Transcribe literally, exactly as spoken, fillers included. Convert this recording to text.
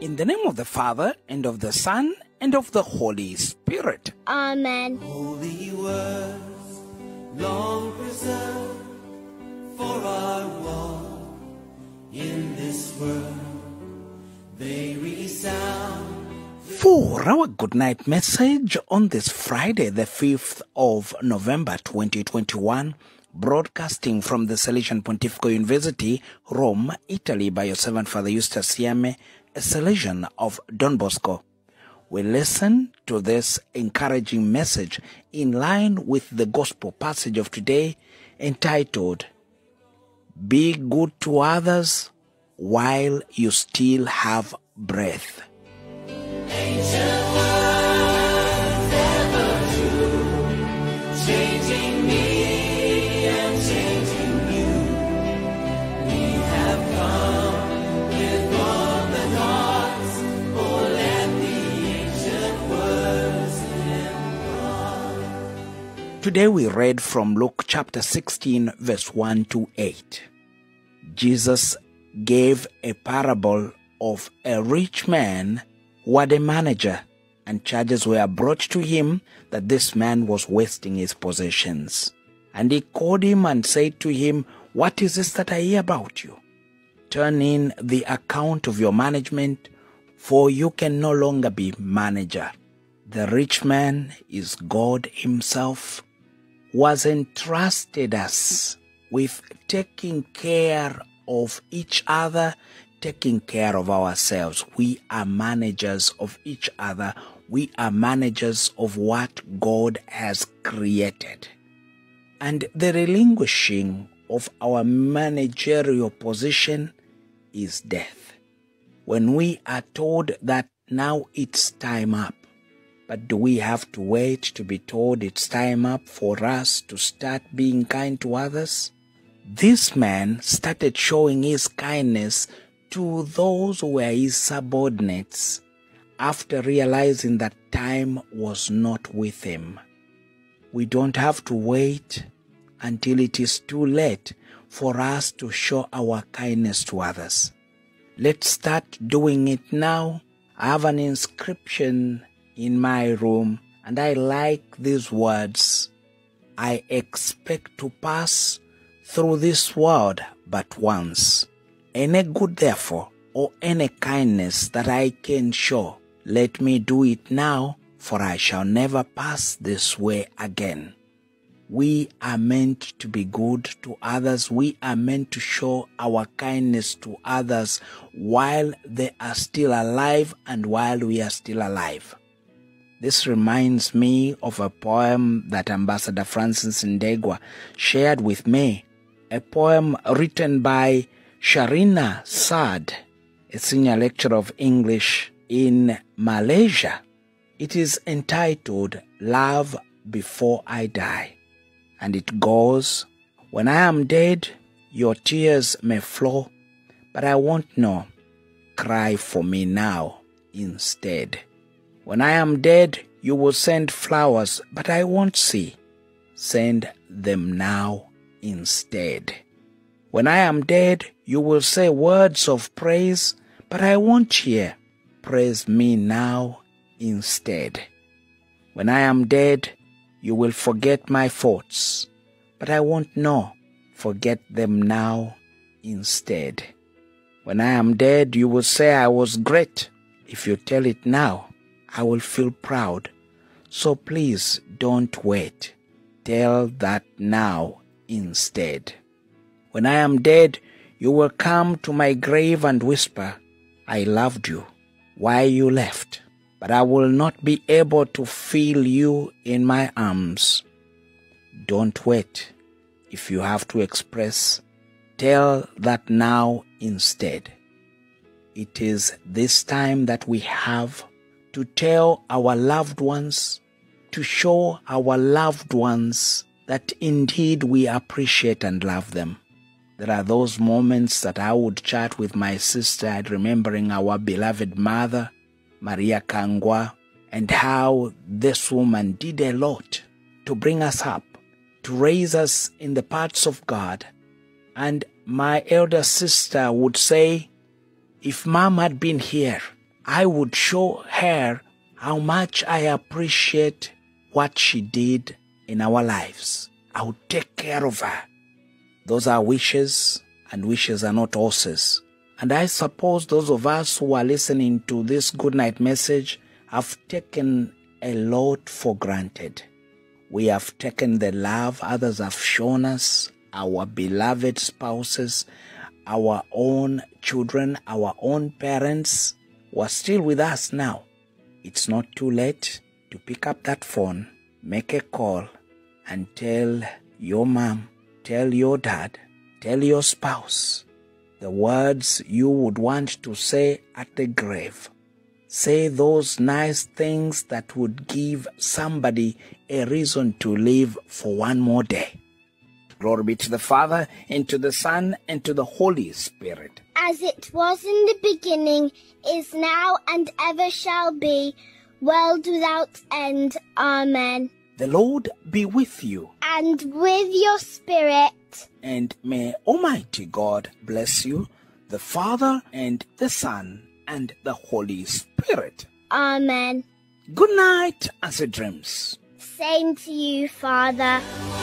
In the name of the Father, and of the Son, and of the Holy Spirit. Amen. Holy words, long preserved for our walk in this world, they resound. For our good night message on this Friday, the fifth of November twenty twenty-one, broadcasting from the Salesian Pontifical University, Rome, Italy, by your servant Father Eustace Siame, a Salesian of Don Bosco. We listen to this encouraging message in line with the gospel passage of today, entitled, "Be good to others while you still have breath." Ancient words ever true, changing me and changing you. We have come with all the thoughts, oh let the ancient words impart. Today we read from Luke chapter sixteen, verse one to eight. Jesus gave a parable of a rich man who had a manager, and charges were brought to him that this man was wasting his possessions. And he called him and said to him, "What is this that I hear about you? Turn in the account of your management, for you can no longer be manager." The rich man is God himself, who has entrusted us with taking care of each other, taking care of ourselves. We are managers of each other. We are managers of what God has created. And the relinquishing of our managerial position is death. When we are told that now it's time up, but do we have to wait to be told it's time up for us to start being kind to others? This man started showing his kindness to those who were his subordinates after realizing that time was not with him. We don't have to wait until it is too late for us to show our kindness to others. Let's start doing it now. I have an inscription in my room, and I like these words: "I expect to pass through this world but once. Any good, therefore, or any kindness that I can show, let me do it now, for I shall never pass this way again." We are meant to be good to others. We are meant to show our kindness to others while they are still alive and while we are still alive. This reminds me of a poem that Ambassador Francis Ndegwa shared with me, a poem written by Sharina Saad, a senior lecturer of English in Malaysia. It is entitled "Love Before I Die." And it goes, "When I am dead, your tears may flow, but I won't know. Cry for me now instead. When I am dead, you will send flowers, but I won't see. Send them now instead. When I am dead, you will say words of praise, but I won't hear. Praise me now instead. When I am dead, you will forget my faults, but I won't know. Forget them now instead. When I am dead, you will say I was great. If you tell it now, I will feel proud. So please don't wait. Tell that now instead. When I am dead, you will come to my grave and whisper, I loved you while you left, but I will not be able to feel you in my arms. Don't wait. If you have to express, tell that now instead. It is this time that we have to tell our loved ones, to show our loved ones that indeed we appreciate and love them. There are those moments that I would chat with my sister, remembering our beloved mother, Maria Kangwa, and how this woman did a lot to bring us up, to raise us in the paths of God. And my elder sister would say, if Mom had been here, I would show her how much I appreciate what she did in our lives. I would take care of her. Those are wishes, and wishes are not horses. And I suppose those of us who are listening to this Goodnight message have taken a lot for granted. We have taken the love others have shown us, our beloved spouses, our own children, our own parents who are still with us now. It's not too late to pick up that phone, make a call, and tell your mom, tell your dad, tell your spouse the words you would want to say at the grave. Say those nice things that would give somebody a reason to live for one more day. Glory be to the Father, and to the Son, and to the Holy Spirit. As it was in the beginning, is now, and ever shall be, world without end. Amen. The Lord be with you. And with your spirit. And may Almighty God bless you, the Father, and the Son, and the Holy Spirit. Amen. Good night, and sweet dreams. Same to you, Father.